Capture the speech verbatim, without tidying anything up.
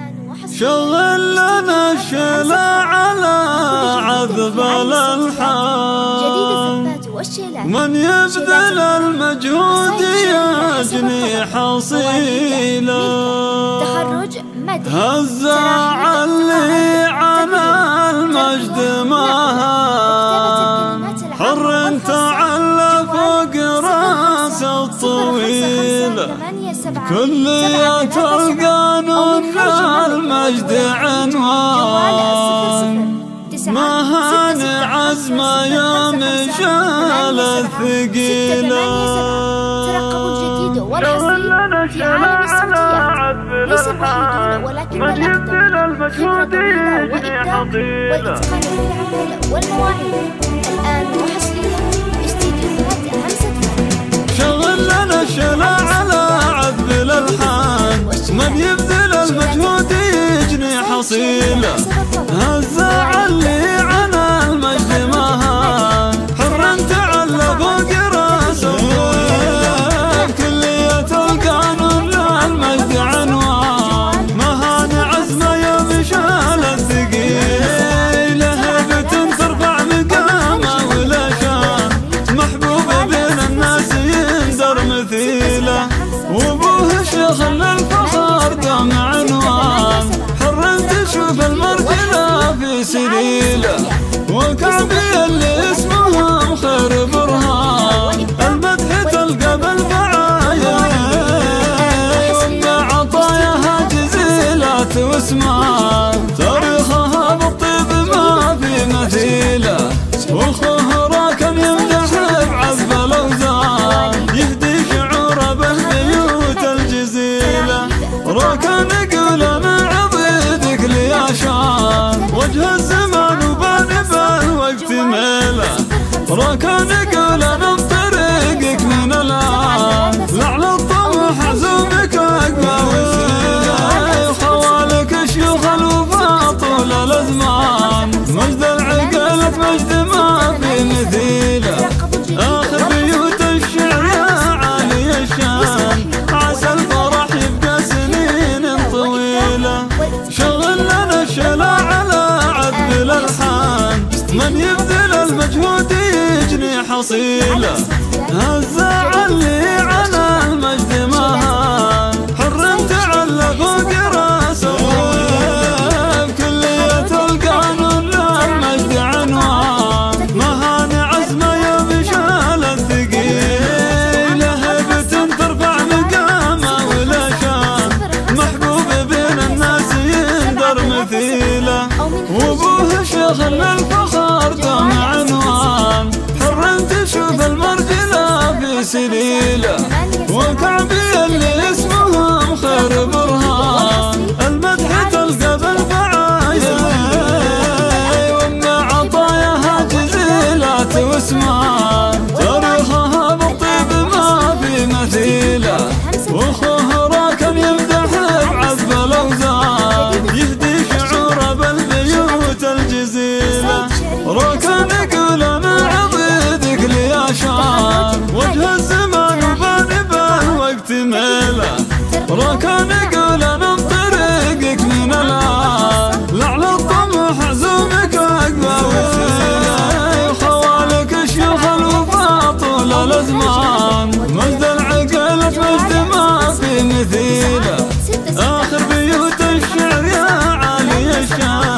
شغل لنا الشلا على عذب الألحان، من يبذل المجهود يجني حصيله. هزاع اللي على المجد مهان، حر تعلى فوق راس الطويل. كلية القانون المجد عنوان، مهان عزم يوم شال الثقيلة. ترقبوا الجديد والأصلي في عالم الصوتيات، ليس الوحيدون ولكن الأقدم، خبرة طويلة وإبداع والإتقان في العمل والمواعيد. الآن وحصريا استديوهات همسة فن. شغل لنا الشلا على عذب الألحان، من يبذل المجهود يجني حصيله. هزاع اللي عنا المجد مهان، حر تعلى فوق راس الطويل. كلية القانون للمجد عنوان، مهان عزم يوم شال الثقيل. هيبة ترفع مقامه ولا شان، محبوب بين الناس يندر مثيله. وابوه شيخ للفخر دام عنوان، حر تشوف المرجله في سبيله. وكعبي اللي اسمهم خير برهان، المدح تلقى بالبعايا. عطاياها جزيلات واسمان، تاريخها بالطيب ما في مثيله. واخوه راكم يمدح بعذب الاوزان، يهدي شعوره بالبيوت الجزيله. راكم يقول انا عضيدك لي عشان، وجه الزمان وباني بالوقت ميله. راكم يقول انا بطريقك من الان، لعلى الطموح عزومك اقوى وسيله. خوالك شيوخ الوفا طول الازمان، مجد العقلة مجد ما في مثيله. اخر بيوت الشعر يا عالي الشان، عسى الفرح يبقى سنين طويله. شغل لنا الشلا على عذب الألحان، من يبذل المجهود يجني حصيله. هزاع اللي على المجد مهان، حر تعلى فوق راس الطويل. كلية القانون للمجد عنوان، مهان عزم يوم شال الثقيل. هيبة ترفع مقامه ولا شان، محبوب بين الناس يندر مثيله. وابوه شيخ للفخر دام عنوان، حر تشوف المرجله في سبيله. وكعبي اللي اسمهم خير برهان، المدح تلقى بالبعايا. وام عطاياها جزيلات واسمان، تاريخها بالطيب ما في مثيله. واخوه راكم يمدح بعذب الاوزان، يهدي شعوره بالبيوت الجزيله. راكم يقول انا عضيدك لي عشان، وجه الزمان وباني بالوقت ميله. راكم يقول انا بطريقك من الان، لعلى الطموح عزومك اقوى وسيله. خوالك شيوخ الوفا طول الازمان، مجد العقلة مجد ما في مثيله. اخر بيوت الشعر يا عالي الشان،